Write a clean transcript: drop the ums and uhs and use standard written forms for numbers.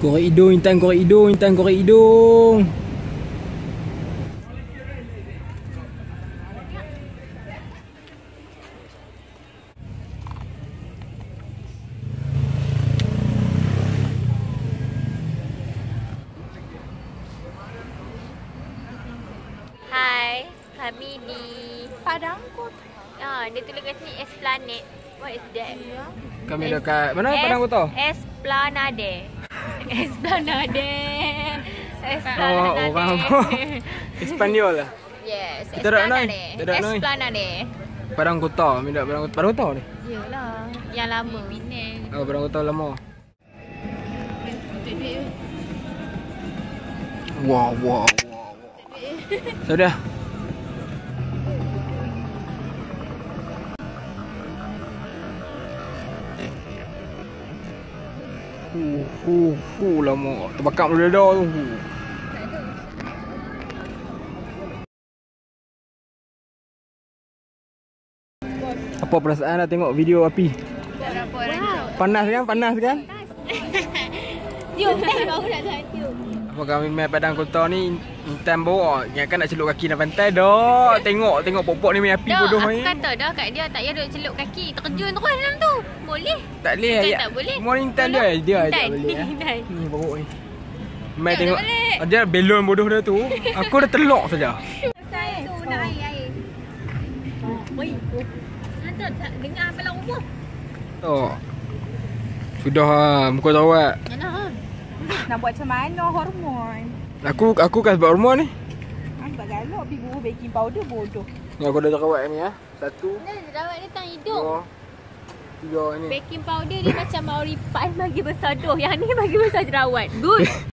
Korek hidung, Intan korek hidung, Intan korek hidung. Hai, kami di Padang kot. dia tulis kat sini Esplanade. What is that? Kami dekat mana Padang Kota? Esplanade. Esplanade. Oh, orang Espanyol lah. Yes, Kita dah naik. Esplanade. Kita dah naik. Esplanade. Padang Kota, kami dak Padang Kota. Padang Kota ni. Yalah, yang lama. Penang. Oh, Padang Kota lama. Wow. Sudah. Lama. Terbakar dulu dah tu. Apa perasaan nak tengok video api? Berapa orang tu? Panas kan? Panas kan? Tiup baru nak tiup. Apa kami main Padang Kota ni Intan bawa ingatkan nak celup kaki dalam pantai dah. Tengok popok ni main api bodoh Aku ni. kata dah kat dia tak payah duk celup kaki, terjun terus dalam tu. Boleh? Tak boleh Bukan ayat. tak boleh. Semua ni Intan dia Intan. ajak boleh. Intan. Ni popok ni. Main Tak tengok. boleh. Dia belon bodoh dia tu. Aku dah telok saja. Saya tu nak air. Oi. Ada tak dengar apa lah rumah? Oh. Sudah muka tawat. Yalah. Nak buat macam mana hormon? Aku kan sebab rumah ni. Nampak galak pergi buruh baking powder bodoh. Ni aku dah terawat ni ya. Satu. Dah rawat dia tang hidung. Dua. Tiga ni. Baking powder dia macam Mauripan bagi besar doh. Yang ni bagi besar jerawat. Good.